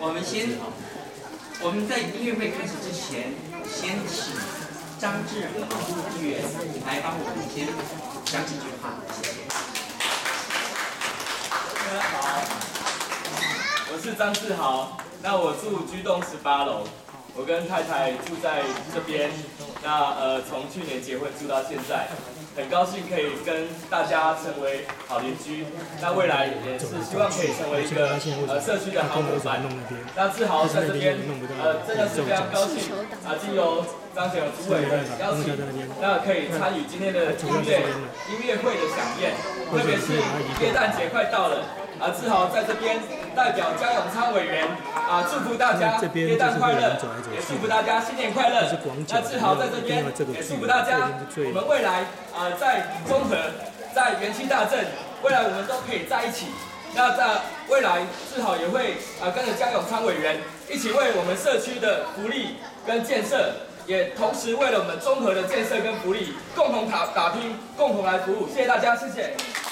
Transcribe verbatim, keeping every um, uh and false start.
我们先，我们在音乐会开始之前，先请张志豪议员来帮我们先讲几句话，谢谢。 大家好，我是张志豪，那我住居栋十八楼，我跟太太住在这边，那呃从去年结婚住到现在。 很高兴可以跟大家成为好邻居，那未来也是希望可以成为一个呃社区的好伙伴。那志豪在这边呃真的是非常高兴啊，经由张显主委的邀请，那可以参与今天的音乐音乐会的飨宴，特别是耶诞节快到了啊，志豪在这边代表江永昌委员啊祝福大家耶诞快乐，也祝福大家新年快乐。那志豪在这边也祝福大家，我们未来。 啊、呃，在中和，在元气大镇，未来我们都可以在一起。那在未来，志豪也会啊、呃、跟着江永昌委员一起为我们社区的福利跟建设，也同时为了我们中和的建设跟福利，共同打打拼，共同来服务。谢谢大家，谢谢。